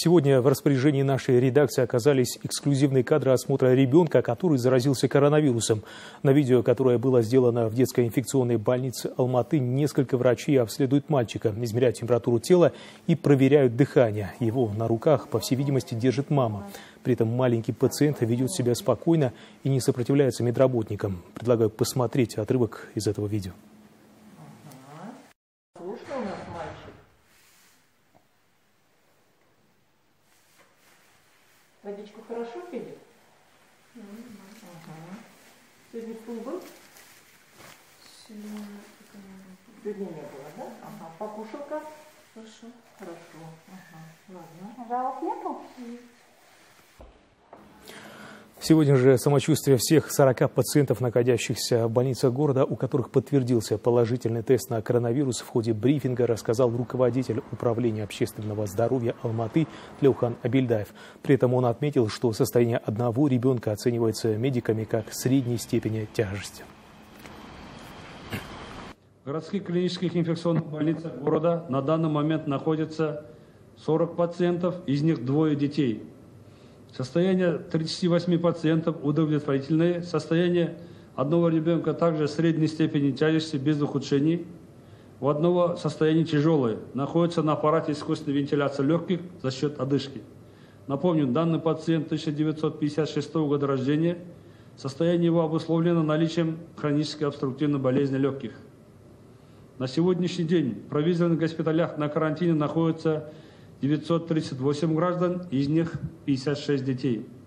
Сегодня в распоряжении нашей редакции оказались эксклюзивные кадры осмотра ребенка, который заразился коронавирусом. На видео, которое было сделано в детской инфекционной больнице Алматы, несколько врачей обследуют мальчика, измеряют температуру тела и проверяют дыхание. Его на руках, по всей видимости, держит мама. При этом маленький пациент ведет себя спокойно и не сопротивляется медработникам. Предлагаю посмотреть отрывок из этого видео. Слушай, у нас мальчик. Водичку хорошо пили? Сегодня стул был? Сегодня не было, да? Ага. Покушал как? Хорошо. Хорошо. Ага. Ладно. Жалоб нету? Сегодня же самочувствие всех 40 пациентов, находящихся в больницах города, у которых подтвердился положительный тест на коронавирус, в ходе брифинга рассказал руководитель управления общественного здоровья Алматы Тлеухан Абильдаев. При этом он отметил, что состояние одного ребенка оценивается медиками как средней степени тяжести. В городских клинических инфекционных больницах города на данный момент находится 40 пациентов, из них двое детей. Состояние 38 пациентов удовлетворительное. Состояние одного ребенка также средней степени тяжести без ухудшений. У одного состояние тяжелое. Находится на аппарате искусственной вентиляции легких за счет одышки. Напомню, данный пациент 1956 года рождения. Состояние его обусловлено наличием хронической обструктивной болезни легких. На сегодняшний день в провизорных госпиталях на карантине находится 938 граждан, из них 56 детей.